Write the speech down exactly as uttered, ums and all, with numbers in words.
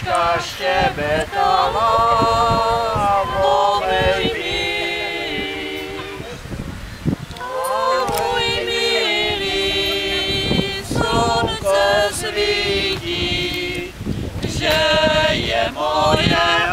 Ptáčka štěbetala v obejmí. A můj milý, slunce svítí, že je moje